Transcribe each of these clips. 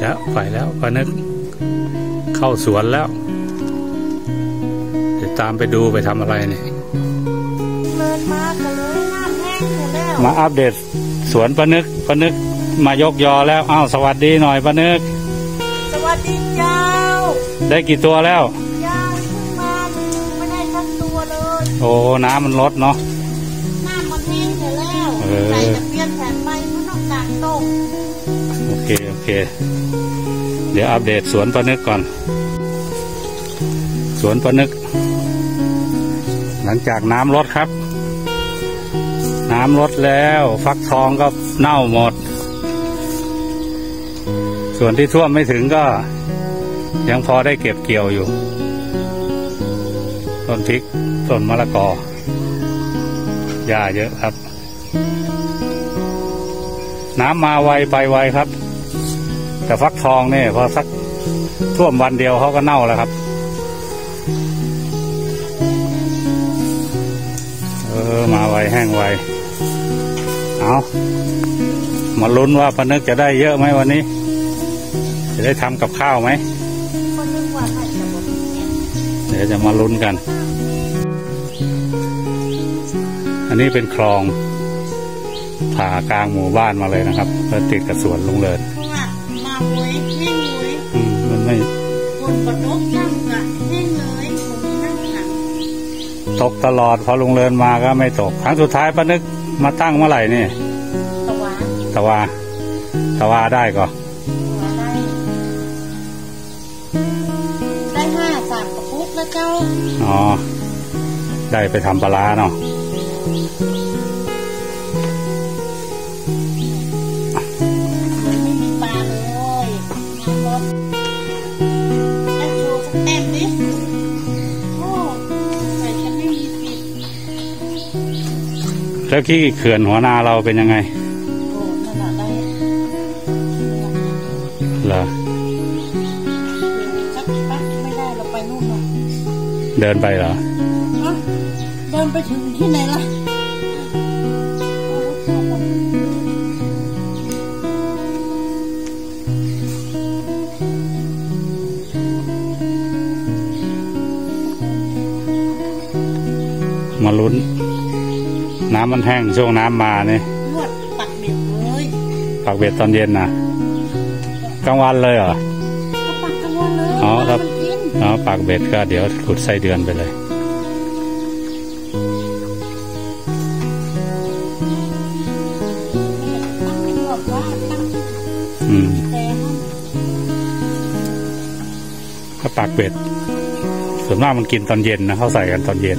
แล้วไปแล้วปานึกเข้าสวนแล้วเดี๋ยวตามไปดูไปทำอะไรเนี่ยเดินมากันเลยน้ำแห้งแล้วมาอัปเดตสวนปานึกมายกยอแล้วอ้าวสวัสดีหน่อยปานึกสวัสดีเจ้าได้กี่ตัวแล้วยังเพิ่งมาไม่ได้ทั้งตัวเลยโอ้น้ำมันลดเนาะน้ำมันแห้งแล้วใส่ตะเพียนแผ่นใบมันต้องกางต้มโอเคเดี๋ยวอัปเดตสวนปานึกก่อนสวนปานึกหลังจากน้ำลดครับน้ำลดแล้วฟักทองก็เน่าหมดส่วนที่ท่วมไม่ถึงก็ยังพอได้เก็บเกี่ยวอยู่ต้นพริกต้นมะละกอหญ้าเยอะครับน้ำมาไวไปไวครับแต่ฟักทองเนี่ยพอสักท่วมวันเดียวเขาก็เน่าแล้วครับมาไวแห้งไวเอามาลุ้นว่าปานึกจะได้เยอะไหมวันนี้จะได้ทำกับข้าวไหมเดี๋ยวจะมาลุ้นกันอันนี้เป็นคลองผ่ากลางหมู่บ้านมาเลยนะครับเพื่อติดกับสวนลุงเลิศมาหวยแห้งหวยมันไม่คนบนนกนั่งกะแห้งเลยผมนั่งหลังตกตลอดพอลุงเลิศมาก็ไม่ตกครั้งสุดท้ายปานึกมาตั้งเมื่อไหร่นี่ตะวาได้ก็ได้3 กระปุกแล้วเจ้าอ๋อได้ไปทำปลาร้าเนาะไม่มีปลาเลยน้ำลดได้โชว์สักแต้มดิโอ้ใส่จะไม่มีผิดแล้วที่เขื่อนหัวนาเราเป็นยังไงโอ้ขนาดได้เหรอสักพักไม่ได้เราไปนู่นหรอกเดินไปเหรอเดินไปถึงที่ไหนล่ะมาลุ้นน้ำมันแห้งช่วงน้ำมาเนี่ยปักเบ็ดเลยปักเบ็ดตอนเย็นนะกลางวันเลยเหรอก็ปักกลางวันเลยอ๋อครับปักเบ็ดก็เดี๋ยวขุดไส้เดือนไปเลยก็ปักเบ็ดส่วนมากมันกินตอนเย็นนะเขาใส่กันตอนเย็น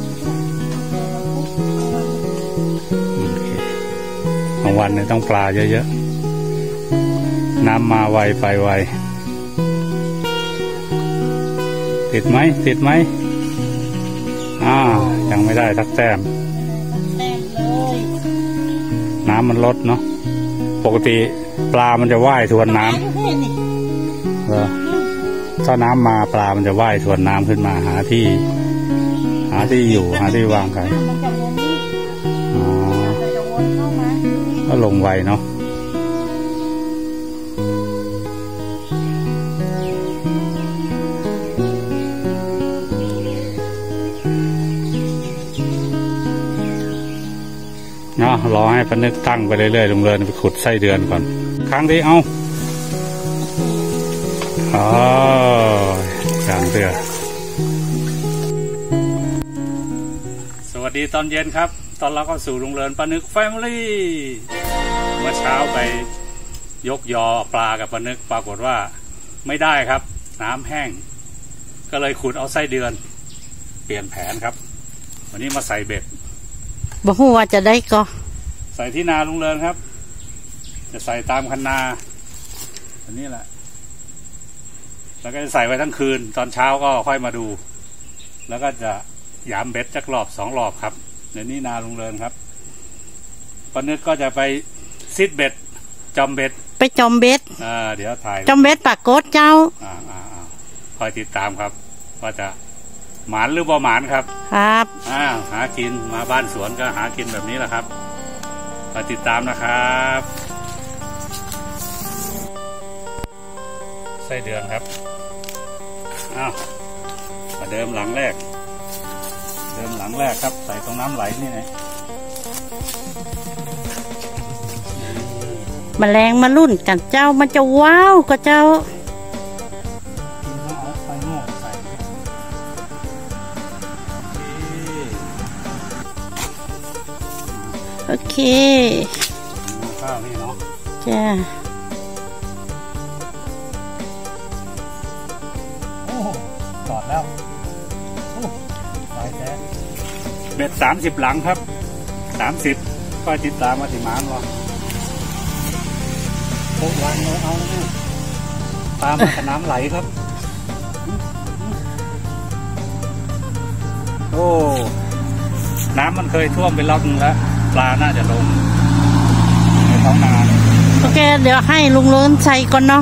บางวันเนี่ยต้องปลาเยอะๆน้ำมาไวไปไวติดไหมยังไม่ได้ทักแต้มน้ำมันลดเนาะปกติปลามันจะว่ายทวนน้ำถ้าน้ำมาปลามันจะว่ายทวนน้ำขึ้นมาหาที่อยู่หาที่วางไข่ก็ลงไวเนาะรอให้ปานึกตั้งไปเรื่อยๆลุงเลิศไปขุดไส้เดือนก่อนครั้งที่จางเตือสวัสดีตอนเย็นครับตอนเราก็สู่ลุงเลิศปานึกแฟมิลี่เมื่อเช้าไปยกยอปลากับปานึกปรากฏว่าไม่ได้ครับน้ำแห้งก็เลยขุดเอาไส้เดือนเปลี่ยนแผนครับวันนี้มาใส่เบ็ดบ่ฮู้ว่าจะได้ก็ใส่ที่นาลุงเลิศครับจะใส่ตามคันนาอันนี้แหละแล้วก็จะใส่ไว้ทั้งคืนตอนเช้าก็ค่อยมาดูแล้วก็จะหยามเบ็ดจักรอบ2 รอบครับเดี๋ยวนี้นาลุงเลิศครับปานึกก็จะไปซิดเบ็ดจอมเบ็ดไปจอมเบ็ดเดี๋ยวถ่ายจอมเบ็ดปากโกดเจ้าคอยติดตามครับว่าจะหมานหรือบ่หมานครับหากินมาบ้านสวนก็หากินแบบนี้แหละครับคอยติดตามนะครับไส้เดือนครับอ้าวมาเดิมหลังแรกครับใส่ตรงน้ำไหลนี่ไงแมลงมารุ่นกันเจ้ามันจะว้าวก็เจ้าโอเคข้าวนี่เนาะจ้าโอ้กอดแล้วไปแท้เบ็ด30 หลังครับ30ก็ติดตามมาติมานวะโอ้วางเลยเอาเลยตามมาน้ำไหลครับโอ้น้ำมันเคยท่วมไปรอบนึงแล้วปลาน่าจะลงในท้องนาเนี่ยโอเคเดี๋ยวให้ลุงเลินใส่ก่อนเนาะ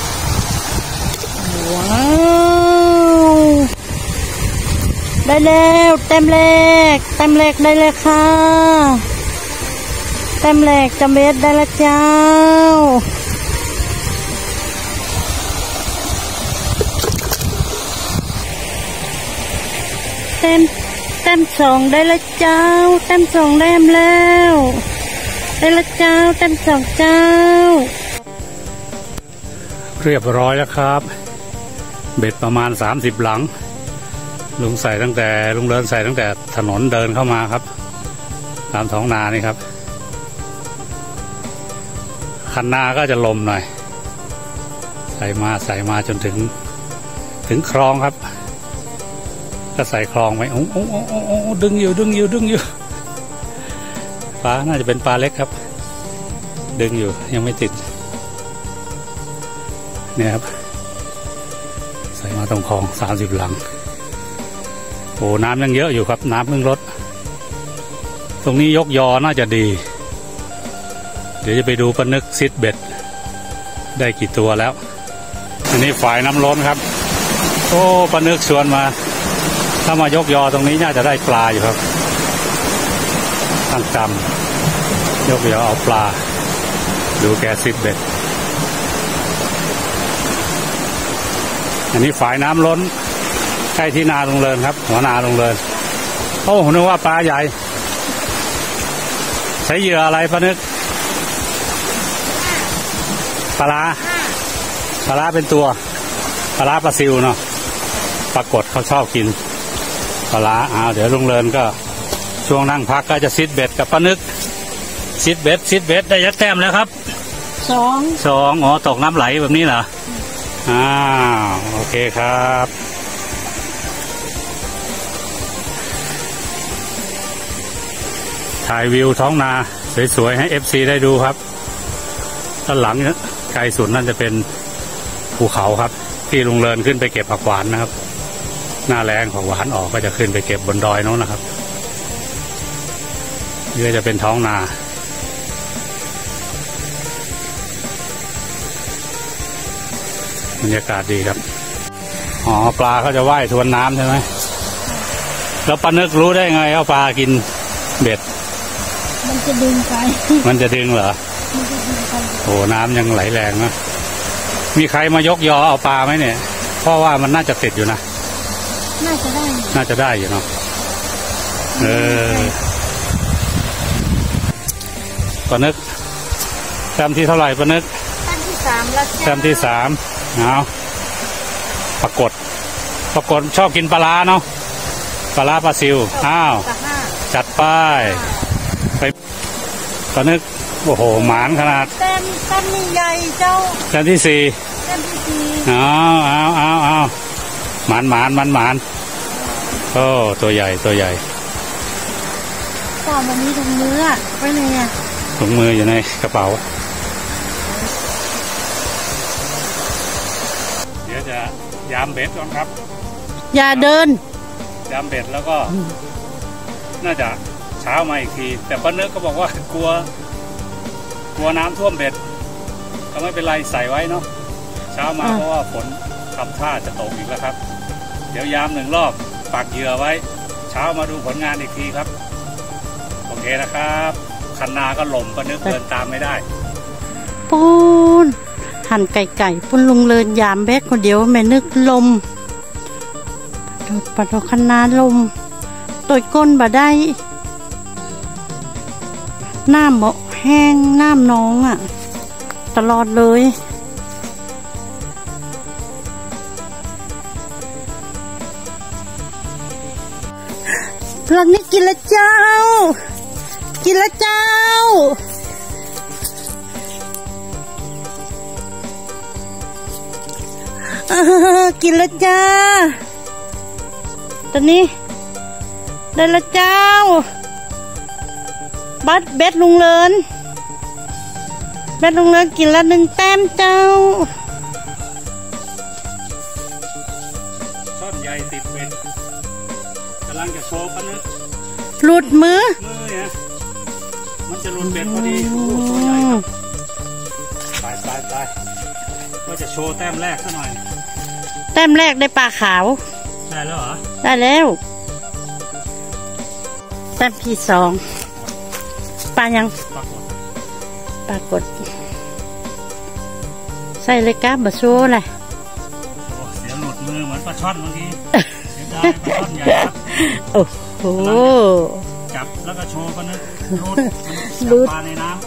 ว้าวได้แล้วเต็มแรกได้เลยค่ะเต็มแรกจำเบ็ดได้ละเจ้าเต็มสองได้ละเจ้าเต็มสองได้แล้วได้ละเจ้าเต็มสองเจ้าเรียบร้อยแล้วครับเบ็ดประมาณ30 หลังลุงเลินใส่ตั้งแต่ถนนเดินเข้ามาครับตามท้องนานี่ครับคันนาก็จะลมหน่อยใส่มาจนถึงคลองครับก็ใส่คลองไว้โอ้ดึงอยู่ปลาน่าจะเป็นปลาเล็กครับดึงอยู่ยังไม่ติดเนี่ยครับใส่มาตรงคลอง30 หลังโอ้น้ำยังเยอะอยู่ครับน้ำเพิ่งลดตรงนี้ยกยอน่าจะดีเดี๋ยวจะไปดูปลานึกซิดเบ็ดได้กี่ตัวแล้วอันนี้ฝ่ายน้ำล้นครับโอ้ปลานึกชวนมาถ้ามายกยอตรงนี้น่าจะได้ปลาอยู่ครับตั้งจำยกยอเอาปลาดูแกซิดเบ็ดอันนี้ฝ่ายน้ำล้นใกล้ที่นาลุงเลินครับหัวนาลุงเลินโอ้ผมนึกว่าปลาใหญ่ใช้เหยื่ออะไรปลานึกปลาเป็นตัวปลาซิวเนาะปรากฏเขาชอบกินปลาเดี๋ยวลุงเลินก็ช่วงนั่งพักก็จะซิดเบ็ดกับปลานึกซิดเบ็ดได้ยักแต้มแล้วครับ2อ๋อตกน้ำไหลแบบนี้เหรอโอเคครับถ่ายวิวท้องนาสวยๆให้ FC ได้ดูครับด้านหลังไกลสุดนั่นจะเป็นภูเขาครับที่ลุงเลินขึ้นไปเก็บผักหวานนะครับหน้าแรงผักหวานออกก็จะขึ้นไปเก็บบนดอยโน้นนะครับนี่ก็จะเป็นท้องนาบรรยากาศดีครับปลาเขาจะว่ายทวนน้ำใช่ไหมแล้วปลานึกรู้ได้ไงเอาปลากินเบ็ดมันจะดึงไปมันจะดึงเหรอโอ้น้ำยังไหลแรงนะมีใครมายกยอเอาปลาไหมเนี่ยเพราะว่ามันน่าจะติดอยู่นะน่าจะได้อยู่เนาะปลานึกแต้มที่เท่าไหร่ปลานึกแต้มที่3แล้วแต้มที่3เอาปรากฏชอบกินปลาเนาะปลาซิวจัดป้ายไปปลานึกโอ้โหหมานขนาดแต้มใหญ่เจ้าแต้มที่4เอาหมานโอ้ตัวใหญ่ต่อมันมีถุงมือไว้ไหนถุงมืออยู่ในกระเป๋าเดี๋ยวจะยามเบ็ดก่อนครับอย่าเดินยามเบ็ดแล้วก็น่าจะเช้ามาอีกทีแต่ป้าเนื้อก็บอกว่ากลัวน้ำท่วมเบ็ดก็ไม่เป็นไรใส่ไว้เนาะเช้ามาเพราะว่าฝนทำท่าจะตกอีกแล้วครับเดี๋ยวยาม1 รอบปักเหยื่อไว้เช้ามาดูผลงานอีกทีครับโอเคนะครับคันนาก็หล่มป้าเนื้อเดินตามไม่ได้ปูนหั่นไก่ปุ่นลุงเลินยามแบกคนเดียวแม่นึกลมปลาดอกคะน้าลมตดก้นบ่ได้น้ำบ่แห้งน้ำน้องอ่ะตลอดเลยพลังนี้กินละเจ้ากินละเจ้ากินละจ้าตอนนี้ได้ละเจ้าบัดเบ็ดลุงเลินกินละ1 แต้มเจ้าช่อนใหญ่ติดเบ็ดกำลังจะโชว์กันนะหลุดมือเนี่ยมันจะหลุดเบ็ดพอดีโอ้ตัวใหญ่ครับตายว่าจะโชว์แต้มแรกซะหน่อยแต้มแรกได้ปลาขาวได้แล้วเหรอได้แล้วแต้มที่2ปลายังปรากฏใส่เลยก้าบะโซ่เลยเสียหลุดมือเหมือนปลาช่อนเมื่อกี้เสียดายปลาช่อนใหญ่ครับโอ้โหจับแล้วก็โชว์กันนะรูดปลาในน้ำ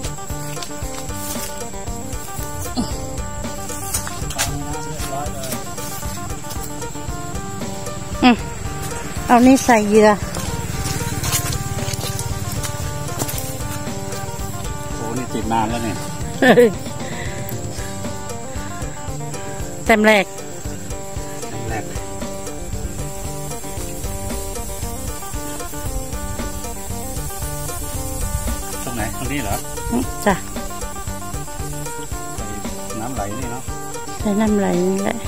เอานี่ใส่เหยื่อโอ้นี่ติดนานแล้วเนี่ยแต้มแรกตรงไหนตรงนี้เหรอจ้ะน้ำไหลนี่เนาะใส่น้ำไหลนี่แหละ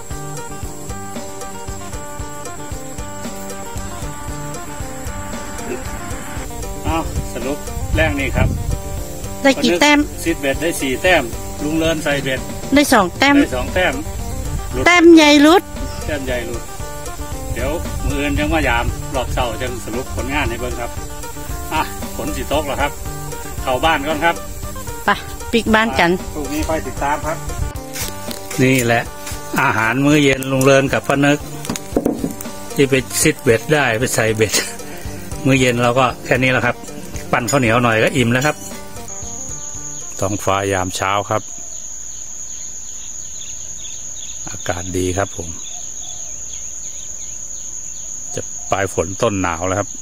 สรุปแรกนี่ครับได้กี่แต้มซิดเบ็ดได้4 แต้มลุงเลินใส่เบ็ดได้2 แต้มแต้มใหญ่รุดเดี๋ยวมืออื่นยังมายามรอบเช้าจะสรุปผลงานให้เบิ่งครับฝนสิตกแล้วครับเข้าบ้านก่อนครับไปปิกบ้านกันพรุ่งนี้ค่อยติดตามครับนี่แหละอาหารมื้อเย็นลุงเลินกับป้านึกที่ไปซิดเบ็ดได้ไปใส่เบ็ดมื้อเย็นเราก็แค่นี้แล้วครับปั่นข้าวเหนียวหน่อยก็อิ่มแล้วครับท้องฟ้ายามเช้าครับอากาศดีครับผมจะปลายฝนต้นหนาวแล้วครับ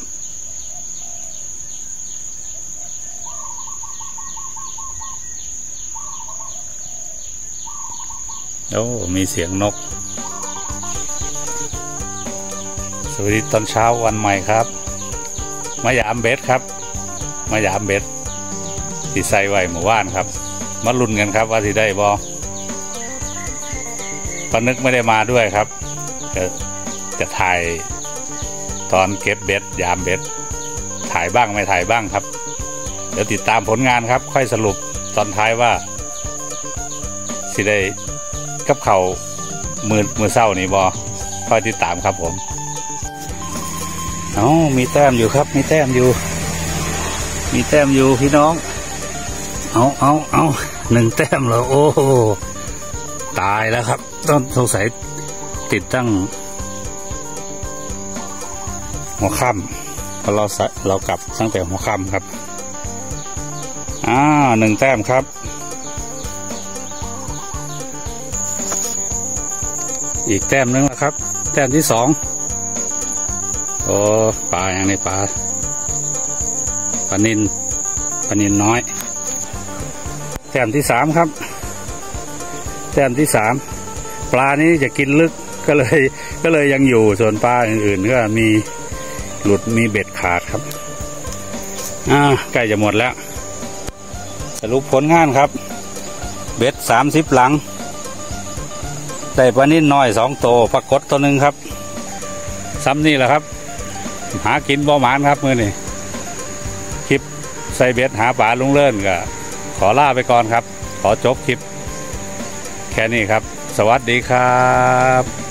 โอ้มีเสียงนกสวัสดีตอนเช้าวันใหม่ครับมายามเบ็ดครับมายามเบ็ดที่ใส่ไว้หมู่บ้านครับมาลุ้นกันครับว่าที่ได้บอป้านึกไม่ได้มาด้วยครับจะถ่ายตอนเก็บเบ็ดยามเบ็ดถ่ายบ้างไม่ถ่ายบ้างครับเดี๋ยวติดตามผลงานครับค่อยสรุปตอนท้ายว่าสิได้กับเขามือเศร้านี่บอค่อยติดตามครับผมมีแต้มอยู่ครับมีแต้มอยู่พี่น้องเอา1 แต้มแล้วโอ้ตายแล้วครับต้องสงสัยติดตั้งหัวค่ำเพราะเรากลับตั้งแต่หัวค่ำครับ1 แต้มครับอีกแต้มนึงนะครับแต้มที่2โอ้ปลาอย่างนี้ปลานินน้อยแต้มที่3ครับแต้มที่3ปลานี้จะกินลึกก็เลยยังอยู่ส่วนปลาอื่นๆก็มีหลุดมีเบ็ดขาดครับใกล้จะหมดแล้วสรุปผลงานครับเบ็ด30 หลังได้ปลานินน้อย2 ตัวปรากฏตัวหนึ่งครับซ้ำนี่แหละครับหากินบ่หมานครับมื้อนี้คลิปใส่เบ็ดหาปลาลุงเลินก็ขอลาไปก่อนครับขอจบคลิปแค่นี้ครับสวัสดีครับ